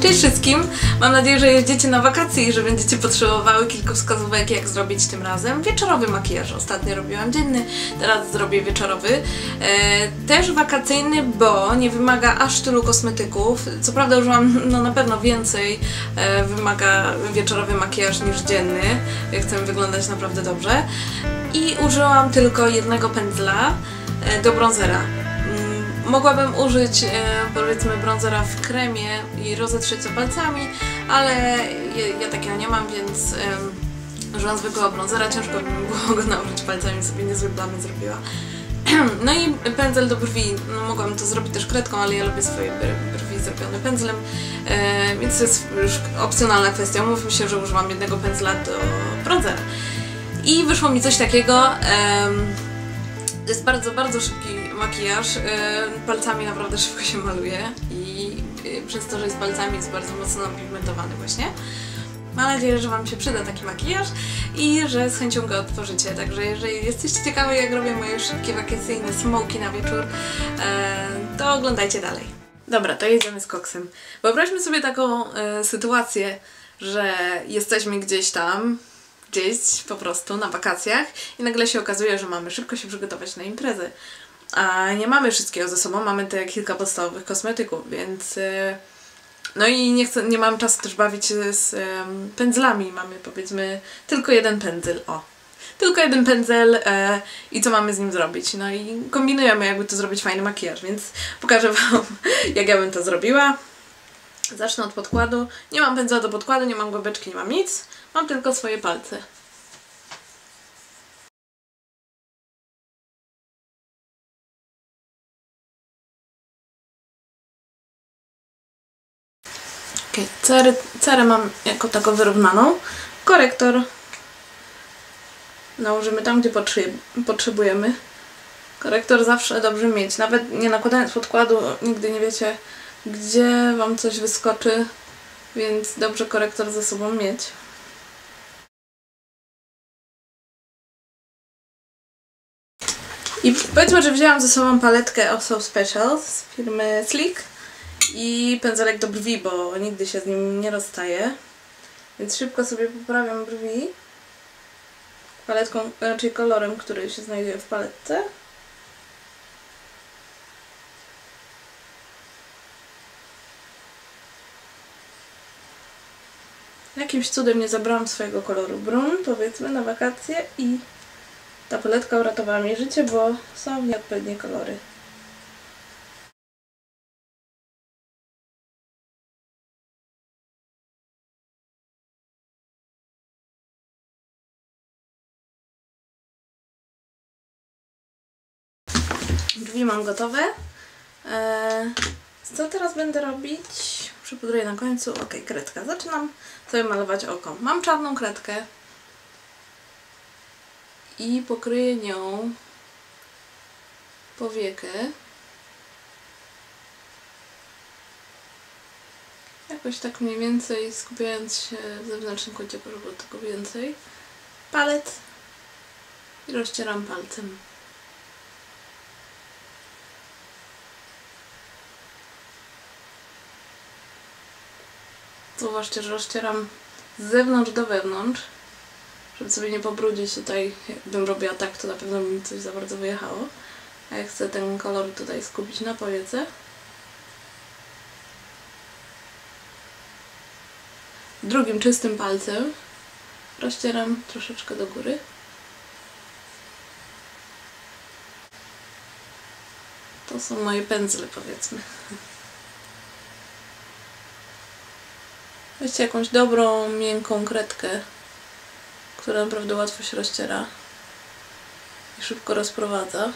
Cześć wszystkim! Mam nadzieję, że jedziecie na wakacje i że będziecie potrzebowały kilku wskazówek, jak zrobić tym razem wieczorowy makijaż. Ostatnio robiłam dzienny, teraz zrobię wieczorowy. Też wakacyjny, bo nie wymaga aż tylu kosmetyków. Co prawda użyłam na pewno więcej, wymaga wieczorowy makijaż niż dzienny. Chcę wyglądać naprawdę dobrze. I użyłam tylko jednego pędzla do bronzera. Mogłabym użyć powiedzmy bronzera w kremie i rozetrzeć to palcami, ale ja takiego nie mam, więc użyłam zwykłego bronzera. Ciężko by mi było go nałożyć palcami, sobie niezłe plamy zrobiła. No i pędzel do brwi, no mogłam to zrobić też kredką, ale ja lubię swoje brwi zrobione pędzlem, więc to jest już opcjonalna kwestia. Umówmy się, że użyłam jednego pędzla do bronzera. I wyszło mi coś takiego. To jest bardzo, bardzo szybki makijaż, palcami naprawdę szybko się maluje i przez to, że jest palcami, jest bardzo mocno pigmentowany właśnie. Mam nadzieję, że Wam się przyda taki makijaż i że z chęcią go odtworzycie, także jeżeli jesteście ciekawi, jak robię moje szybkie wakacyjne smoki na wieczór, to oglądajcie dalej. Dobra, to jedziemy z koksem. Wyobraźmy sobie taką sytuację, że jesteśmy gdzieś tam, po prostu na wakacjach i nagle się okazuje, że mamy szybko się przygotować na imprezę. A nie mamy wszystkiego ze sobą, mamy te kilka podstawowych kosmetyków, więc no i nie mam czasu też bawić się z pędzlami. Mamy powiedzmy tylko jeden pędzel, tylko jeden pędzel i co mamy z nim zrobić? No i kombinujemy, jakby to zrobić fajny makijaż, więc pokażę Wam, jak ja bym to zrobiła. Zacznę od podkładu. Nie mam pędzla do podkładu, nie mam głębeczki, nie mam nic. Mam tylko swoje palce. Cerę mam jako taką wyrównaną. Korektor nałożymy tam, gdzie potrzebujemy. Korektor zawsze dobrze mieć. Nawet nie nakładając podkładu, nigdy nie wiecie, gdzie Wam coś wyskoczy, więc dobrze korektor ze sobą mieć. I powiedzmy, że wzięłam ze sobą paletkę Also Special z firmy Sleek i pędzelek do brwi, bo nigdy się z nim nie rozstaję. Więc szybko sobie poprawiam brwi paletką, raczej kolorem, który się znajduje w paletce. Jakimś cudem nie zabrałam swojego koloru brun, powiedzmy, na wakacje i ta paletka uratowała mi życie, bo są nieodpowiednie kolory. Brwi mam gotowe. Co teraz będę robić? Przypudruję na końcu. Ok, kredka. Zaczynam sobie malować oko. Mam czarną kredkę i pokryję nią powiekę. Jakoś tak mniej więcej skupiając się w zewnętrznym kącie, żeby było tego więcej. Palet i rozcieram palcem. Zauważcie, że rozcieram z zewnątrz do wewnątrz, żeby sobie nie pobrudzić tutaj. Jakbym robiła tak, to na pewno by mi coś za bardzo wyjechało. A ja chcę ten kolor tutaj skupić na powiece. Drugim czystym palcem rozcieram troszeczkę do góry. To są moje pędzle, powiedzmy. Weźcie jakąś dobrą, miękką kredkę, która naprawdę łatwo się rozciera i szybko rozprowadza.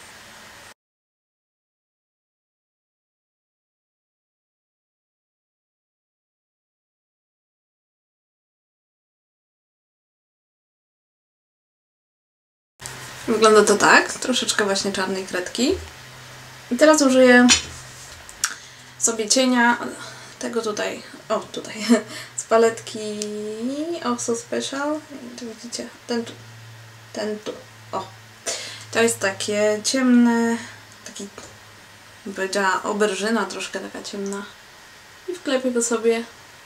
Wygląda to tak, troszeczkę właśnie czarnej kredki. I teraz użyję sobie cienia tego tutaj, z paletki Also Special. Tu widzicie, ten tu, To jest takie ciemne, bym powiedziała auberżyna, troszkę taka ciemna. i wklepię go sobie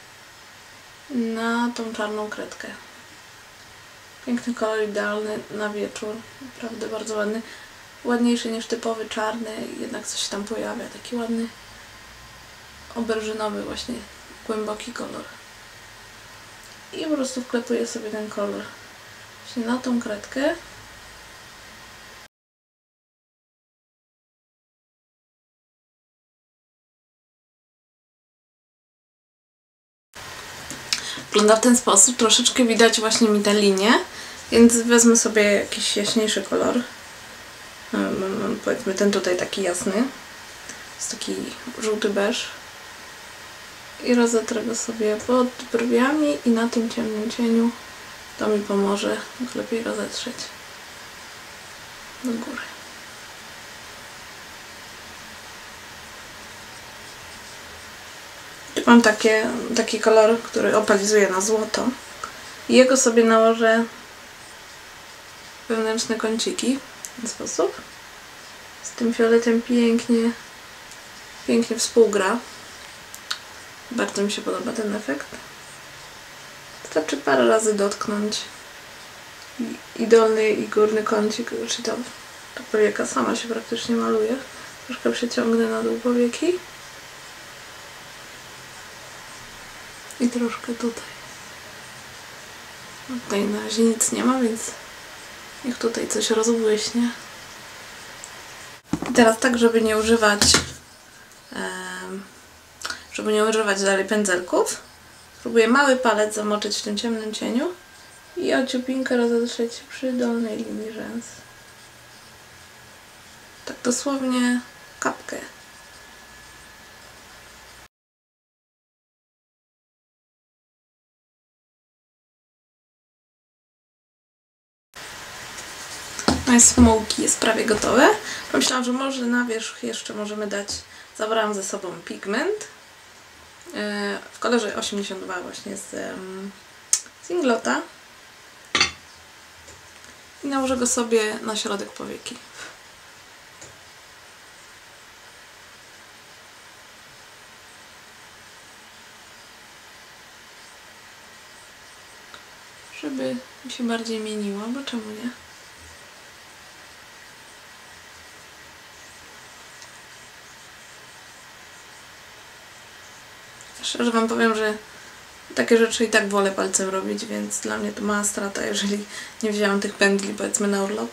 na tą czarną kredkę. Piękny kolor, idealny na wieczór, naprawdę bardzo ładny. Ładniejszy niż typowy czarny, jednak coś się tam pojawia, taki ładny oberżynowy właśnie, głęboki kolor. I po prostu wklepuję sobie ten kolor właśnie na tą kredkę. Wygląda w ten sposób, troszeczkę widać właśnie mi te linie, więc wezmę sobie jakiś jaśniejszy kolor. Mam powiedzmy ten tutaj taki jasny, jest taki żółty beż. I rozetrę go sobie pod brwiami i na tym ciemnym cieniu to mi pomoże lepiej rozetrzeć do góry. Mam taki kolor, który opalizuje na złoto i jego sobie nałożę wewnętrzne kąciki w ten sposób. Z tym fioletem pięknie współgra. Bardzo mi się podoba ten efekt. Wystarczy parę razy dotknąć i dolny i górny kącik, czy to powieka sama się praktycznie maluje. Troszkę przeciągnę na dół powieki. I troszkę tutaj. Tutaj na razie nic nie ma, więc niech tutaj coś rozbłyśnie. I teraz tak, żeby nie używać dalej pędzelków, spróbuję mały palec zamoczyć w tym ciemnym cieniu i o ciupinkę rozetrzeć przy dolnej linii rzęs. Tak dosłownie kapkę. Moje smoki jest prawie gotowe. Pomyślałam, że może na wierzch jeszcze możemy dać, zabrałam ze sobą pigment w kolorze 82 właśnie z Inglota i nałożę go sobie na środek powieki. Żeby mi się bardziej mieniło, bo czemu nie? Szczerze wam powiem, że takie rzeczy i tak wolę palcem robić, więc dla mnie to mała strata, jeżeli nie wzięłam tych pędzli, powiedzmy, na urlop.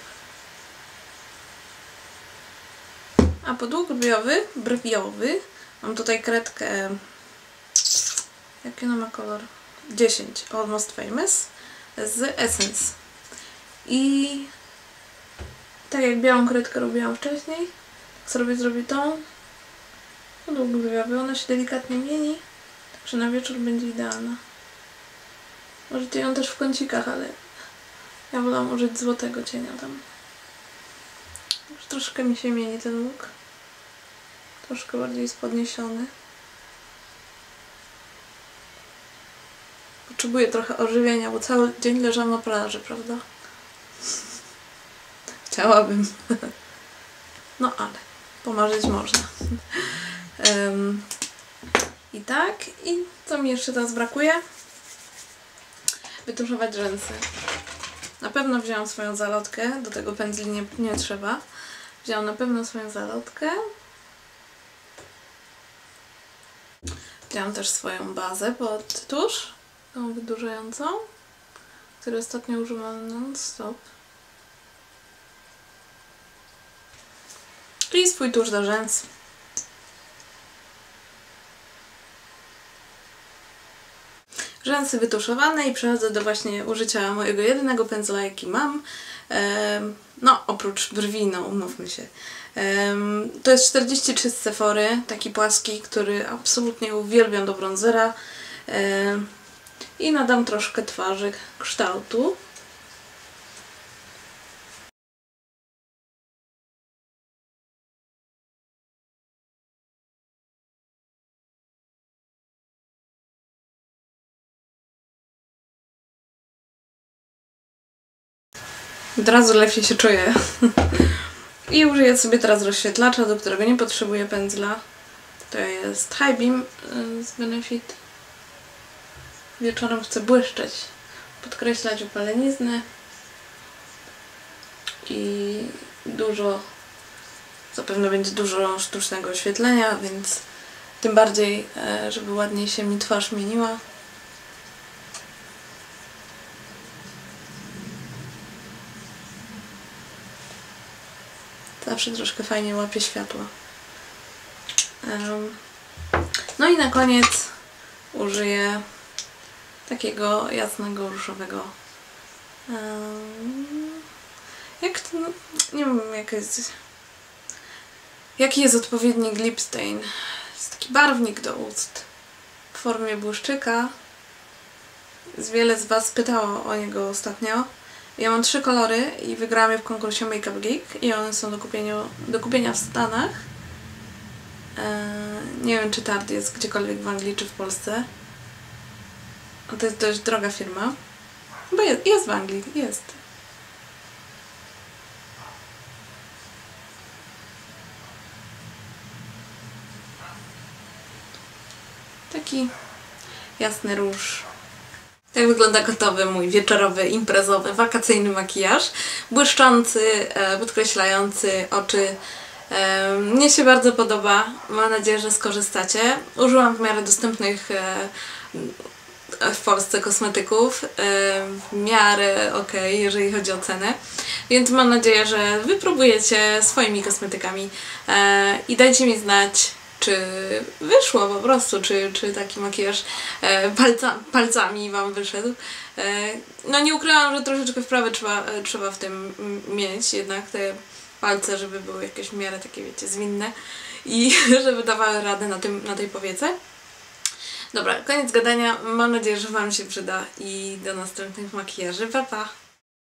A podłóg brwiowy, mam tutaj kredkę, jaki ona ma kolor? 10, Almost Famous, z Essence. I tak jak białą kredkę robiłam wcześniej, tak zrobię tą. Podłóg brwiowy, ona się delikatnie mieni. Że na wieczór będzie idealna. Możecie ją też w kącikach, ale ja wolałam użyć złotego cienia tam. Już troszkę mi się mieni ten łuk. Troszkę bardziej jest podniesiony. Potrzebuję trochę ożywienia, bo cały dzień leżałam na plaży, prawda? Chciałabym. No ale pomarzyć można. I tak, i co mi jeszcze teraz brakuje? Wytuszować rzęsy. Na pewno wzięłam swoją zalotkę, do tego pędzli nie trzeba. Wzięłam na pewno swoją zalotkę. Wzięłam też swoją bazę pod tusz, tą wydłużającą, której ostatnio używam non-stop. I swój tusz do rzęs. Rzęsy wytuszowane i przechodzę do właśnie użycia mojego jedynego pędzla, jaki mam. No, oprócz brwi, no umówmy się. To jest 43 z Sephory, taki płaski, który absolutnie uwielbiam do bronzera. I nadam troszkę twarzy kształtu. Od razu lepiej się czuję. I użyję sobie teraz rozświetlacza, do którego nie potrzebuję pędzla. To jest High Beam z Benefit. Wieczorem chcę błyszczeć, podkreślać opalenizny i zapewne będzie dużo sztucznego oświetlenia, więc tym bardziej, żeby ładniej się mi twarz mieniła. Zawsze troszkę fajnie łapie światło. No i na koniec użyję takiego jasnego, różowego. Jak to, nie wiem jaki jest odpowiednik lip stain. Jest taki barwnik do ust w formie błyszczyka. Wiele z Was pytało o niego ostatnio. Ja mam 3 kolory i wygrałam je w konkursie Make Up Geek i one są do kupienia w Stanach. Nie wiem, czy Tarte jest gdziekolwiek w Anglii czy w Polsce. To jest dość droga firma. Bo jest w Anglii, jest. Taki jasny róż. Tak wygląda gotowy mój wieczorowy, imprezowy, wakacyjny makijaż. Błyszczący, podkreślający oczy. Mnie się bardzo podoba. Mam nadzieję, że skorzystacie. Użyłam w miarę dostępnych w Polsce kosmetyków. W miarę okej, jeżeli chodzi o cenę. Więc mam nadzieję, że wypróbujecie swoimi kosmetykami i dajcie mi znać, czy wyszło po prostu, czy taki makijaż palcami Wam wyszedł. No nie ukrywam, że troszeczkę wprawy trzeba w tym mieć, jednak te palce, żeby były jakieś w miarę takie, wiecie, zwinne i żeby dawały radę na tej powiece. Dobra, koniec gadania. Mam nadzieję, że Wam się przyda i do następnych makijaży. Pa, pa!